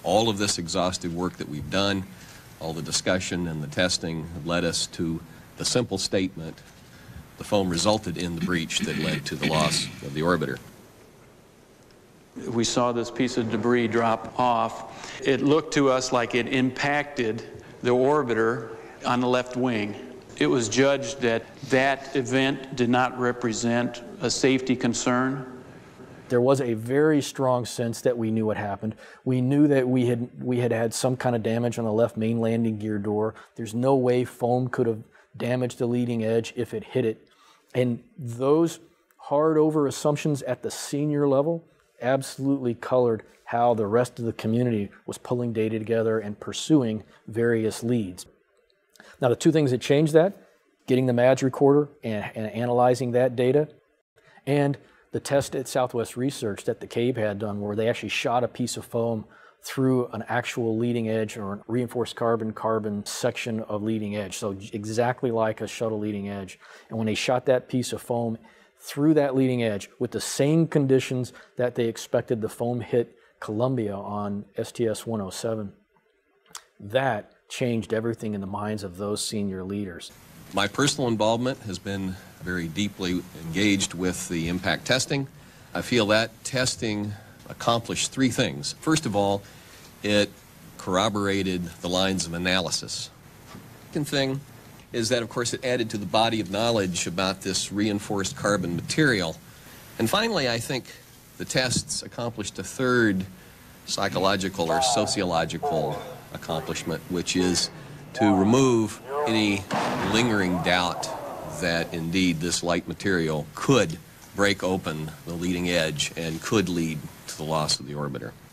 All of this exhaustive work that we've done, all the discussion and the testing have led us to the simple statement: the foam resulted in the breach that led to the loss of the orbiter. We saw this piece of debris drop off. It looked to us like it impacted the orbiter on the left wing. It was judged that that event did not represent a safety concern. There was a very strong sense that we knew what happened. We knew that we had some kind of damage on the left main landing gear door. There's no way foam could have damaged the leading edge if it hit it. And those hard over assumptions at the senior level absolutely colored how the rest of the community was pulling data together and pursuing various leads. Now, the two things that changed that: getting the MADS recorder and analyzing that data, and the test at Southwest Research that the CAIB had done, where they actually shot a piece of foam through an actual leading edge or a reinforced carbon section of leading edge. So exactly like a shuttle leading edge. And when they shot that piece of foam through that leading edge with the same conditions that they expected the foam hit Columbia on STS-107, that changed everything in the minds of those senior leaders. My personal involvement has been very deeply engaged with the impact testing. I feel that testing accomplished three things. First of all, it corroborated the lines of analysis. Second thing is that, of course, it added to the body of knowledge about this reinforced carbon material. And finally, I think the tests accomplished a third psychological or sociological accomplishment, which is to remove any lingering doubt that indeed this light material could break open the leading edge and could lead to the loss of the orbiter.